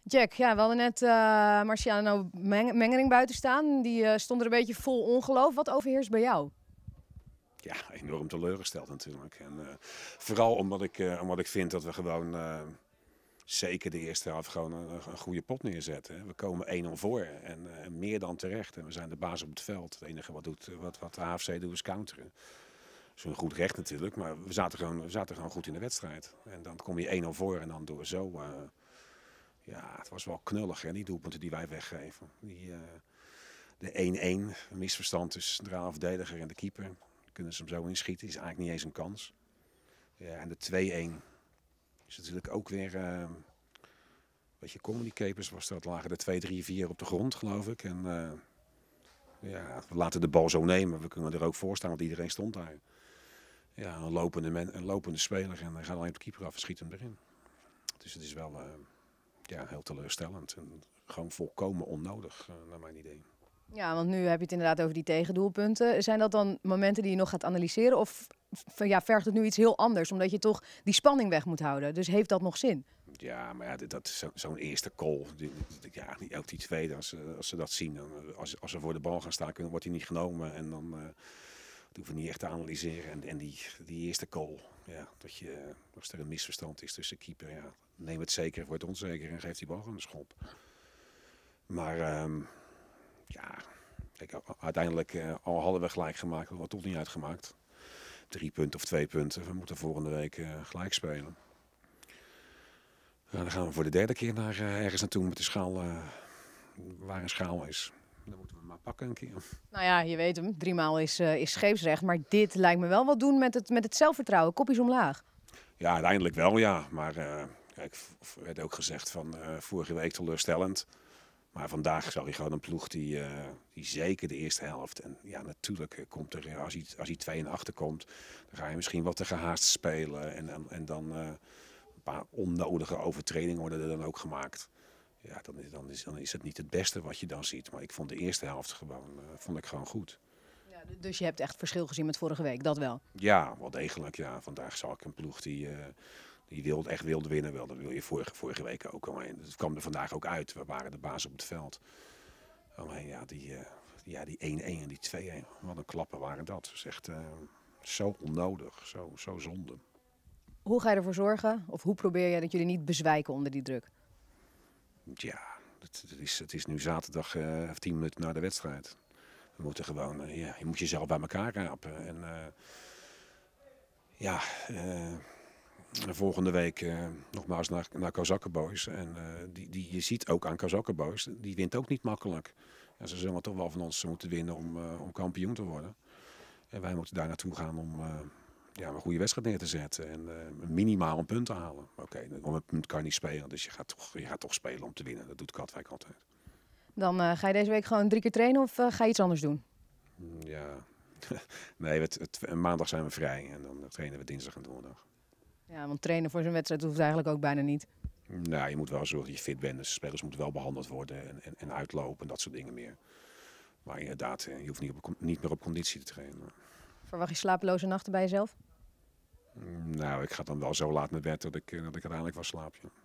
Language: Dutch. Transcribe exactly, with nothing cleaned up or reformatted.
Jack, ja, we hadden net uh, Marciano Meng Mengering buiten staan. Die uh, stond er een beetje vol ongeloof. Wat overheerst bij jou? Ja, enorm teleurgesteld natuurlijk. En, uh, vooral omdat ik, uh, omdat ik vind dat we gewoon, uh, zeker de eerste helft, gewoon een, een goede pot neerzetten. We komen één nul voor en uh, meer dan terecht. En we zijn de baas op het veld. Het enige wat, doet, wat, wat de H F C doet is counteren. Dat is een goed recht natuurlijk, maar we zaten, gewoon, we zaten gewoon goed in de wedstrijd. En dan kom je één nul voor en dan door zo... Uh, ja, het was wel knullig, hè, die doelpunten die wij weggeven. Die, uh, de één-één, een misverstand tussen de centrale verdediger en de keeper. Kunnen ze hem zo inschieten, is eigenlijk niet eens een kans. Ja, en de twee-één is natuurlijk ook weer... Uh, weet je, comedy capers was dat, lagen er twee, drie, vier op de grond, geloof ik. En uh, ja, we laten de bal zo nemen, we kunnen er ook voor staan, want iedereen stond daar. Ja, een lopende, men, een lopende speler en hij gaat alleen op de keeper af en schiet hem erin. Dus het is wel... Uh, Ja, heel teleurstellend en gewoon volkomen onnodig, uh, naar mijn idee. Ja, want nu heb je het inderdaad over die tegendoelpunten. Zijn dat dan momenten die je nog gaat analyseren of ja, vergt het nu iets heel anders? Omdat je toch die spanning weg moet houden. Dus heeft dat nog zin? Ja, maar ja, dat is zo, zo'n eerste goal. Die, ja, ook die tweede, als, als ze dat zien. Dan, als, als ze voor de bal gaan staan, dan wordt hij niet genomen. En dan uh, hoeven we niet echt te analyseren. En, en die, die eerste goal, ja, dat je, als er een misverstand is tussen keeper... Ja, neem het zeker, wordt onzeker en geeft die bal gewoon een schop. Maar um, ja, kijk, uiteindelijk, uh, al hadden we gelijk gemaakt, hadden we het toch niet uitgemaakt. Drie punten of twee punten, we moeten volgende week uh, gelijk spelen. Uh, dan gaan we voor de derde keer naar, uh, ergens naartoe met de schaal, uh, waar een schaal is. Dan moeten we maar pakken een keer. Nou ja, je weet hem, driemaal is, uh, is scheepsrecht, maar dit lijkt me wel wat doen met het, met het zelfvertrouwen, kopjes omlaag. Ja, uiteindelijk wel, ja, maar... Uh, Kijk, er werd ook gezegd van uh, vorige week teleurstellend. Maar vandaag zag je gewoon een ploeg die, uh, die zeker de eerste helft. En ja, natuurlijk uh, komt er, als hij, als hij twee en achter komt, dan ga je misschien wat te gehaast spelen. En, en, en dan uh, een paar onnodige overtredingen worden er dan ook gemaakt. Ja, dan is, dan, is, dan is het niet het beste wat je dan ziet. Maar ik vond de eerste helft gewoon, uh, vond ik gewoon goed. Ja, dus je hebt echt verschil gezien met vorige week, dat wel? Ja, wel degelijk. Ja. Vandaag zag ik een ploeg die... Uh, Die wilde, echt wilde winnen, wel. Dat wil je vorige, vorige week ook. Alleen, dat kwam er vandaag ook uit. We waren de baas op het veld. Alleen ja, die uh, ja, die één-één en die twee-één. Wat een klappen waren dat. Dat is echt uh, zo onnodig, zo, zo zonde. Hoe ga je ervoor zorgen, of hoe probeer je dat jullie niet bezwijken onder die druk? Ja, het, het, is, het is nu zaterdag uh, tien minuten na de wedstrijd. We moeten gewoon, uh, ja, je moet jezelf bij elkaar rapen. En uh, ja... Uh, Volgende week uh, nogmaals naar, naar Kozakkenboys. En uh, die, die, je ziet ook aan Kozakkenboys, die wint ook niet makkelijk. En ze zullen toch wel van ons moeten winnen om, uh, om kampioen te worden. En wij moeten daar naartoe gaan om uh, ja, een goede wedstrijd neer te zetten. En uh, minimaal een punt te halen. Oké, okay, om een punt kan je niet spelen, dus je gaat, toch, je gaat toch spelen om te winnen. Dat doet Katwijk altijd. Dan uh, ga je deze week gewoon drie keer trainen of uh, ga je iets anders doen? Ja, nee, het, het, maandag zijn we vrij en dan trainen we dinsdag en donderdag. Ja, want trainen voor zo'n wedstrijd hoeft eigenlijk ook bijna niet. Nou, je moet wel zorgen dat je fit bent. Dus de spelers moeten wel behandeld worden en, en, en uitlopen en dat soort dingen meer. Maar inderdaad, je hoeft niet, op, niet meer op conditie te trainen. Verwacht je slapeloze nachten bij jezelf? Nou, ik ga dan wel zo laat naar bed dat ik, dat ik uiteindelijk wel slaap. Ja.